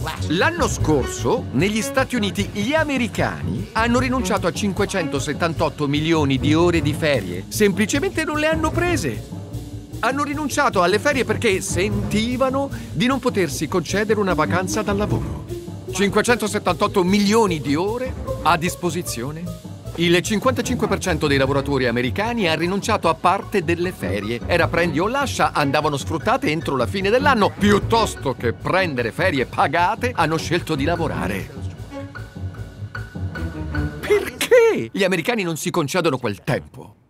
L'anno scorso, negli Stati Uniti, gli americani hanno rinunciato a 578 milioni di ore di ferie. Semplicemente non le hanno prese. Hanno rinunciato alle ferie perché sentivano di non potersi concedere una vacanza dal lavoro. 578 milioni di ore a disposizione. Il 55% dei lavoratori americani ha rinunciato a parte delle ferie. Era prendi o lascia, andavano sfruttate entro la fine dell'anno. Piuttosto che prendere ferie pagate, hanno scelto di lavorare. Perché gli americani non si concedono quel tempo?